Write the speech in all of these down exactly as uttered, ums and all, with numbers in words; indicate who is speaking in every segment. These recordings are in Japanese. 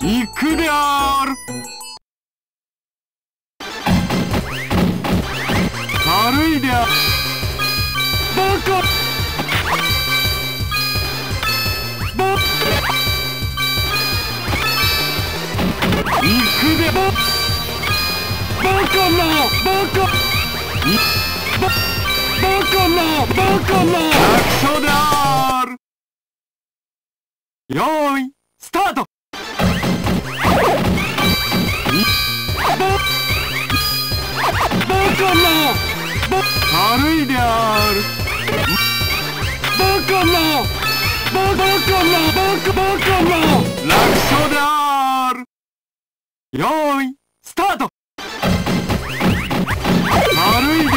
Speaker 1: 行くである。軽いである。バカバ行くでババカなバカいババカなバカな楽勝である。よーいスタート。バカな軽いである。バカなバカなバカバカな楽勝である。よーいスタート。軽いで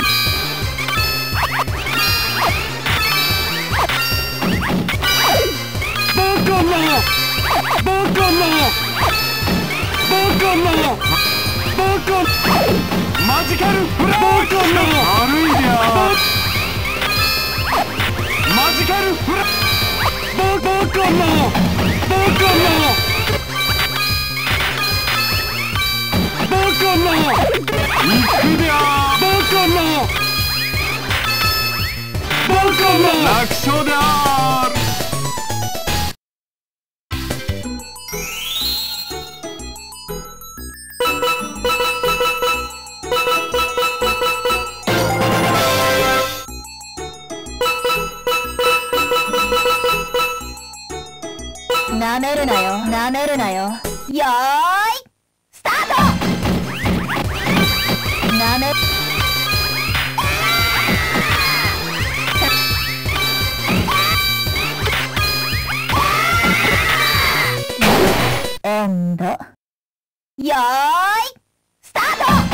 Speaker 1: バカなバカなバカなバカマジカルフラバカな軽いである。マジカルフラババカなバカなバカな行くであバカなバカな楽勝である。
Speaker 2: なめるなよなめるなよ。よーいスタート。なめエンド。よーいスタート。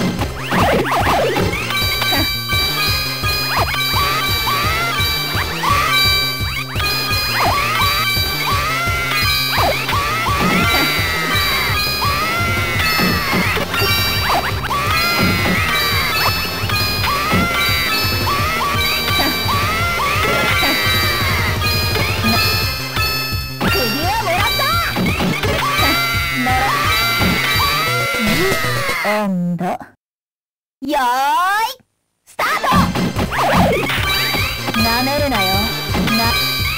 Speaker 2: エンド。よーいスタート。なめるなよな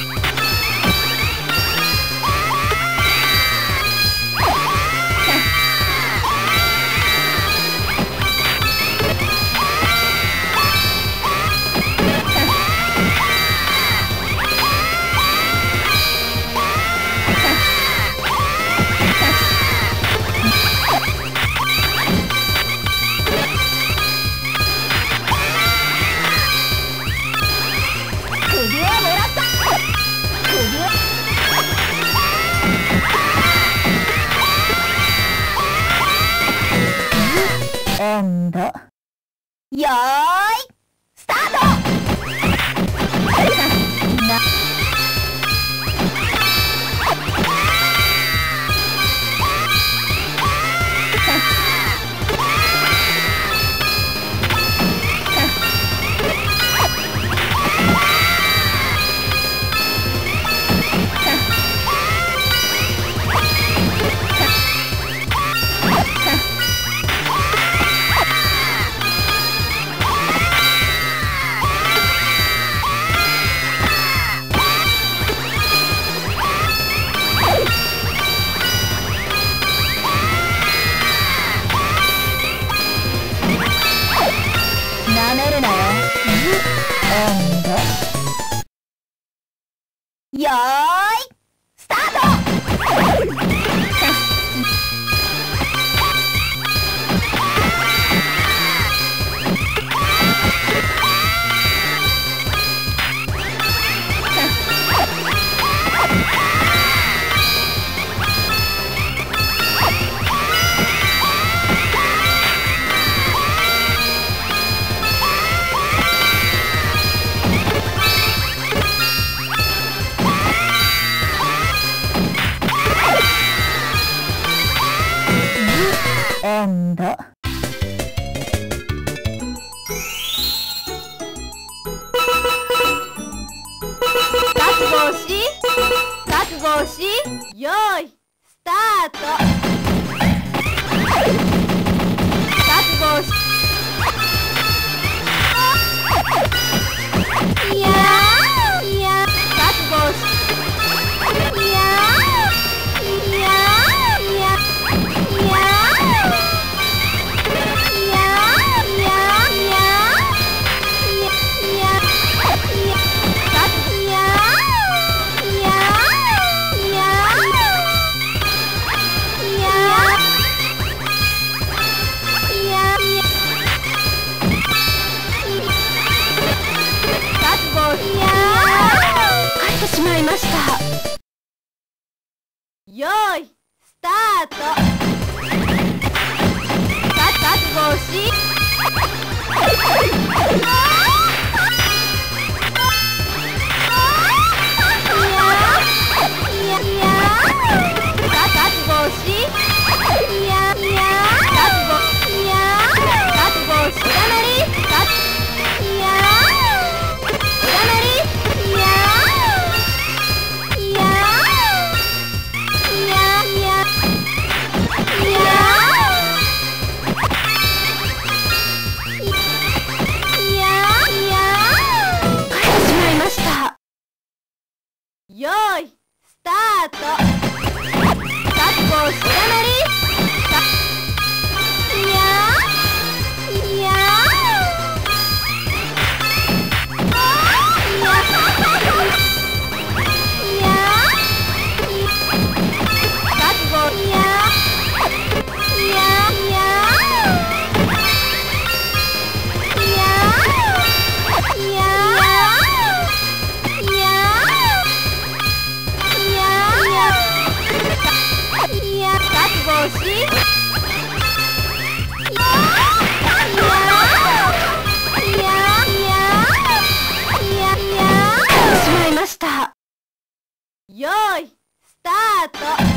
Speaker 2: エンド。よーいスタート。ななめるなよエンド。よーいスタート。エンド。覚悟し覚悟しよーいスタート。 タート。か覚悟し。よーい、スタート。覚悟しやまり。いやーいやーいやいや覚悟いやいやいやいやいやしまいました。よーい、スタート。